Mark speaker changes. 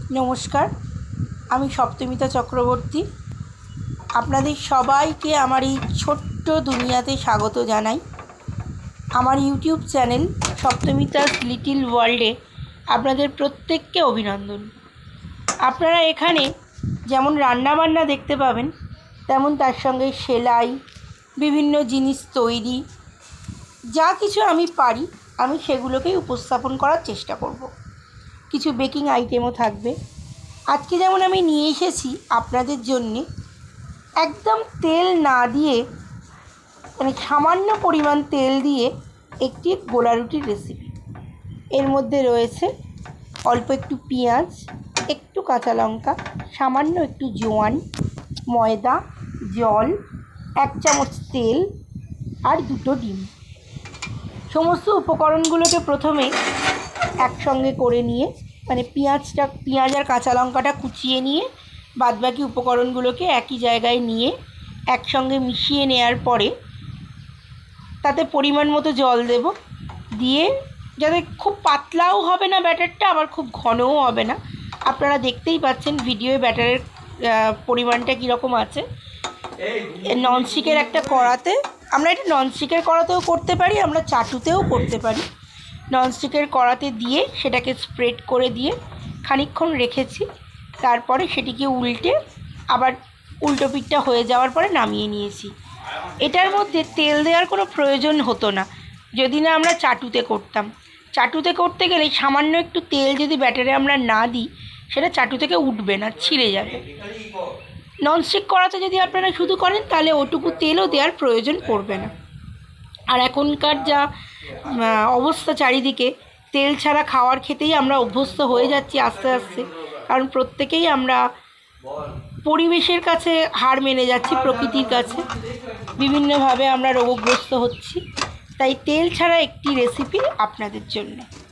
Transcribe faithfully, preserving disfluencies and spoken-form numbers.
Speaker 1: नमस्कार, आमी सप्तमिता चक्रवर्ती। आपनादेर सबाइके आमार एई छोट्ट दुनियाते स्वागत जानाई। आमार यूट्यूब चैनल सप्तमितास लिटिल वर्ल्डे आपनादेर प्रत्येकके अभिनंदन। आपनारा एखाने जेमन रान्ना बान्ना देखते पाबेन तेमन तार संगे सेलाई, विभिन्न जिनिस तैरी, जा किछु आमी पारी आमी सेगुलोकेई उपस्थापन करार चेष्टा करब। किछु बेकिंग आइटेमও থাকবে। আজকে যেমন আমি নিয়ে এসেছি আপনাদের জন্য একদম তেল না দিয়ে, মানে সামান্য পরিমাণ তেল দিয়ে একটি গোলা রুটির রেসিপি। এর মধ্যে রয়েছে অল্প একটু পেঁয়াজ, একটু কাঁচা লঙ্কা, সামান্য একটু জোয়ান, ময়দা, জল, এক চামচ তেল আর দুটো ডিম। সমস্ত উপকরণগুলোকে প্রথমে একসঙ্গে করে নিয়ে, মানে পেঁয়াজটা পেঁয়াজ আর কাঁচা লঙ্কাটা কুচিয়ে নিয়ে বাদবাকি উপকরণগুলোকে একই জায়গায় নিয়ে একসঙ্গে মিশিয়ে নেওয়ার পরে তাতে পরিমাণ মতো জল দেব। দিয়ে যাতে খুব পাতলাও হবে না ব্যাটারটা, আবার খুব ঘনও হবে না। আপনারা দেখতেই পাচ্ছেন ভিডিওয়ে ব্যাটারের পরিমাণটা কীরকম আছে। ননস্টিকের একটা কড়াতে, আমরা এটা ননস্টিকের কড়াতেও করতে পারি, আমরা চাটুতেও করতে পারি। ননস্টিকের কড়াতে দিয়ে সেটাকে স্প্রেড করে দিয়ে খানিকক্ষণ রেখেছি। তারপরে সেটিকে উল্টে আবার উল্টো পিঠটা হয়ে যাওয়ার পরে নামিয়ে নিয়েছি। এটার মধ্যে তেল দেওয়ার কোনো প্রয়োজন হতো না যদি না আমরা চাটুতে করতাম। চাটুতে করতে গেলে সামান্য একটু তেল যদি ব্যাটারে আমরা না দিই সেটা চাটু থেকে উঠবে না, ছিঁড়ে যাবে। ননস্টিক কড়াতে যদি আপনারা শুধু করেন তাহলে ওটুকু তেলও দেওয়ার প্রয়োজন পড়বে না। আর এখনকার যা অবস্থা চারিদিকে, তেল ছাড়া খাওয়ার খেতেই আমরা অভ্যস্ত হয়ে যাচ্ছি আস্তে আস্তে। কারণ প্রত্যেকেই আমরা পরিবেশের কাছে হার মেনে যাচ্ছি, প্রকৃতির কাছে বিভিন্নভাবে আমরা রোগগ্রস্ত হচ্ছি। তাই তেল ছাড়া একটি রেসিপি আপনাদের জন্য।